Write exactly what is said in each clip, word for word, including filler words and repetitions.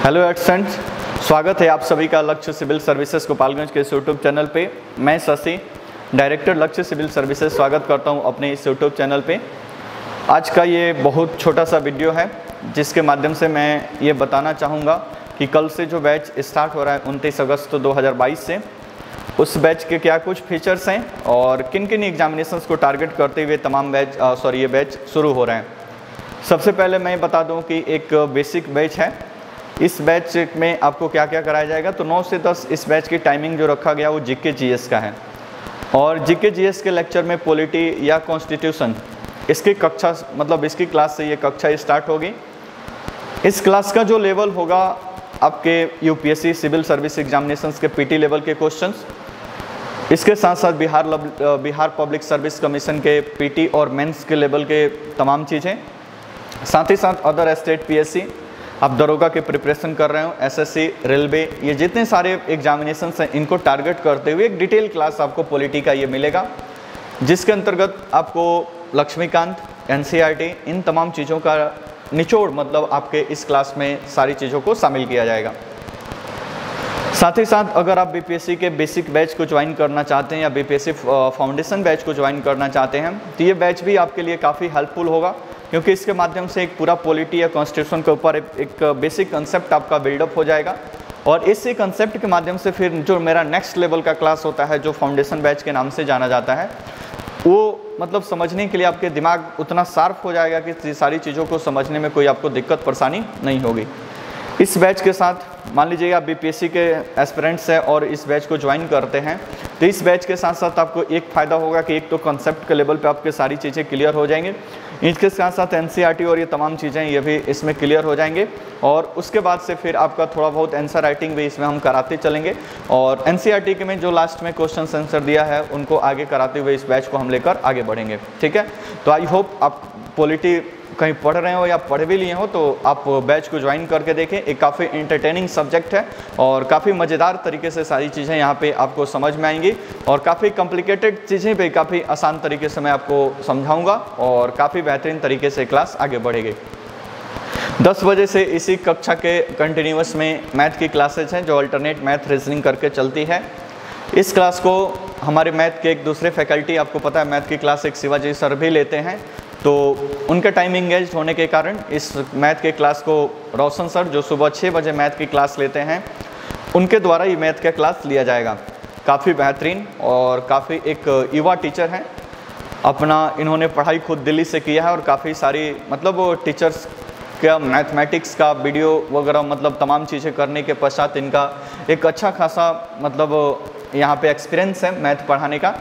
Hello students, स्वागत है आप सभी का लक्ष्य सिविल सर्विसेज गोपालगंज के इस यूट्यूब चैनल पे। मैं Shashi, director Lakshya civil services, स्वागत करता हूं अपने इस यूट्यूब चैनल पे। आज का ये बहुत छोटा सा वीडियो है जिसके माध्यम से मैं ये बताना चाहूँगा कि कल से जो बैच स्टार्ट हो रहा है उनतीस अगस्त दो हज़ार बाईस से, उस बैच के क्या कुछ फीचर्स हैं और किन किन एग्जामिनेशंस को टारगेट करते हुए तमाम बैच सॉरी ये बैच शुरू हो रहे हैं। सबसे पहले मैं बता दूं कि एक बेसिक बैच है। इस बैच में आपको क्या क्या कराया जाएगा, तो नौ से दस इस बैच की टाइमिंग जो रखा गया वो जीके जीएस का है। और जीके जीएस के लेक्चर में पॉलिटी या कॉन्स्टिट्यूशन, इसकी कक्षा मतलब इसकी क्लास से ये कक्षा स्टार्ट होगी। इस क्लास का जो लेवल होगा आपके यूपीएससी सिविल सर्विस एग्जामिनेशंस के पीटी लेवल के क्वेश्चंस, इसके साथ साथ Bihar Bihar public service commission के पीटी और मेंस के लेवल के तमाम चीज़ें, साथ ही साथ अदर स्टेट पीएससी, आप दरोगा के प्रिपरेशन कर रहे हो, एसएससी, रेलवे, ये जितने सारे एग्जामिनेशंस हैं इनको टारगेट करते हुए एक डिटेल क्लास आपको पॉलिटी का ये मिलेगा, जिसके अंतर्गत आपको लक्ष्मीकांत, एनसीईआरटी, इन तमाम चीज़ों का निचोड़ मतलब आपके इस क्लास में सारी चीज़ों को शामिल किया जाएगा। साथ ही साथ अगर आप बीपीएससी के बेसिक बैच को ज्वाइन करना चाहते हैं या बीपीएससी फाउंडेशन बैच को ज्वाइन करना चाहते हैं तो ये बैच भी आपके लिए काफ़ी हेल्पफुल होगा, क्योंकि इसके माध्यम से एक पूरा पॉलिटी या कॉन्स्टिट्यूशन के ऊपर एक बेसिक कंसेप्ट आपका बिल्डअप हो जाएगा। और इसी कंसेप्ट के माध्यम से फिर जो मेरा नेक्स्ट लेवल का क्लास होता है, जो फाउंडेशन बैच के नाम से जाना जाता है, वो मतलब समझने के लिए आपके दिमाग उतना शार्प हो जाएगा कि सारी चीज़ों को समझने में कोई आपको दिक्कत परेशानी नहीं होगी। इस बैच के साथ मान लीजिए आप बीपीएससी के एस्पिरेंट्स हैं और इस बैच को ज्वाइन करते हैं, तो इस बैच के साथ साथ आपको एक फ़ायदा होगा कि एक तो कंसेप्ट के लेवल पे आपके सारी चीज़ें क्लियर हो जाएंगे, इसके साथ साथ एनसीईआरटी और ये तमाम चीज़ें ये भी इसमें क्लियर हो जाएंगे। और उसके बाद से फिर आपका थोड़ा बहुत आंसर राइटिंग भी इसमें हम कराते चलेंगे, और एनसीईआरटी के में जो लास्ट में क्वेश्चन आंसर दिया है उनको आगे कराते हुए इस बैच को हम लेकर आगे बढ़ेंगे। ठीक है, तो आई होप आप पॉलिटी कहीं पढ़ रहे हो या पढ़ भी लिए हो तो आप बैच को ज्वाइन करके देखें। एक काफ़ी एंटरटेनिंग सब्जेक्ट है और काफ़ी मज़ेदार तरीके से सारी चीज़ें यहाँ पे आपको समझ में आएंगी, और काफ़ी कॉम्प्लिकेटेड चीज़ें भी काफ़ी आसान तरीके से मैं आपको समझाऊंगा और काफ़ी बेहतरीन तरीके से क्लास आगे बढ़ेगी। दस बजे से इसी कक्षा के कंटिन्यूस में मैथ की क्लासेज हैं जो अल्टरनेट मैथ रीजनिंग करके चलती है। इस क्लास को हमारे मैथ के एक दूसरे फैकल्टी, आपको पता है मैथ की क्लास एक शिवाजी सर भी लेते हैं, तो उनके टाइम इंगेज होने के कारण इस मैथ के क्लास को रोशन सर, जो सुबह छः बजे मैथ की क्लास लेते हैं, उनके द्वारा ये मैथ का क्लास लिया जाएगा। काफ़ी बेहतरीन और काफ़ी एक युवा टीचर हैं, अपना इन्होंने पढ़ाई खुद दिल्ली से किया है और काफ़ी सारी मतलब वो टीचर्स का मैथमेटिक्स का वीडियो वगैरह मतलब तमाम चीज़ें करने के पश्चात इनका एक अच्छा खासा मतलब यहाँ पे एक्सपीरियंस है मैथ पढ़ाने का।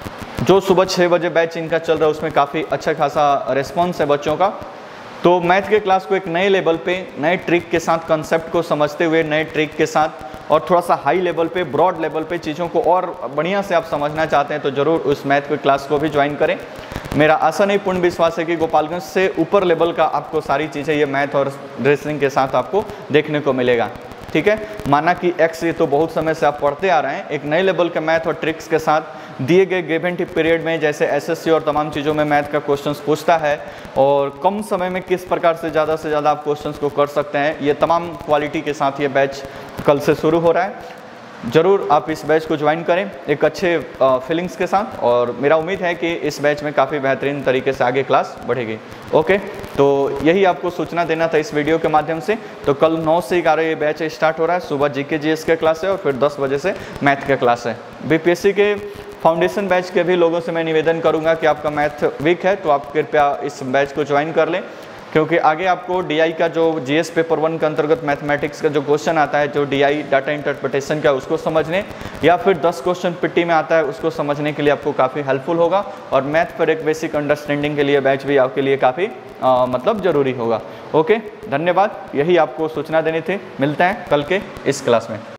जो सुबह छः बजे बैच इनका चल रहा है उसमें काफ़ी अच्छा खासा रिस्पॉन्स है बच्चों का। तो मैथ के क्लास को एक नए लेवल पे, नए ट्रिक के साथ, कंसेप्ट को समझते हुए नए ट्रिक के साथ और थोड़ा सा हाई लेवल पे, ब्रॉड लेवल पे चीज़ों को और बढ़िया से आप समझना चाहते हैं तो ज़रूर उस मैथ के क्लास को भी ज्वाइन करें। मेरा आशा नहीं पूर्ण विश्वास है कि गोपालगंज से ऊपर लेवल का आपको सारी चीज़ें ये मैथ और रीजनिंग के साथ आपको देखने को मिलेगा। ठीक है, माना कि एक्स ये तो बहुत समय से आप पढ़ते आ रहे हैं, एक नए लेवल के मैथ और ट्रिक्स के साथ दिए गए गिवन पीरियड में जैसे एसएससी और तमाम चीज़ों में मैथ का क्वेश्चंस पूछता है और कम समय में किस प्रकार से ज़्यादा से ज़्यादा आप क्वेश्चंस को कर सकते हैं, ये तमाम क्वालिटी के साथ ये बैच कल से शुरू हो रहा है। ज़रूर आप इस बैच को ज्वाइन करें एक अच्छे फीलिंग्स के साथ, और मेरा उम्मीद है कि इस बैच में काफ़ी बेहतरीन तरीके से आगे क्लास बढ़ेगी। ओके, तो यही आपको सूचना देना था इस वीडियो के माध्यम से। तो कल नौ से ग्यारह ये बैच स्टार्ट हो रहा है, सुबह जीके जीएस के क्लास है और फिर दस बजे से मैथ का क्लास है। बीपीएससी के फाउंडेशन बैच के भी लोगों से मैं निवेदन करूंगा कि आपका मैथ वीक है तो आप कृपया इस बैच को ज्वाइन कर लें, क्योंकि आगे आपको डीआई का जो जीएस पेपर वन के अंतर्गत मैथमेटिक्स का जो क्वेश्चन आता है, जो डीआई डाटा इंटरप्रिटेशन का, उसको समझने या फिर दस क्वेश्चन पीटी में आता है उसको समझने के लिए आपको काफ़ी हेल्पफुल होगा, और मैथ पर एक बेसिक अंडरस्टैंडिंग के लिए बैच भी आपके लिए काफ़ी मतलब ज़रूरी होगा। ओके, धन्यवाद, यही आपको सूचना देनी थी। मिलते हैं कल के इस क्लास में।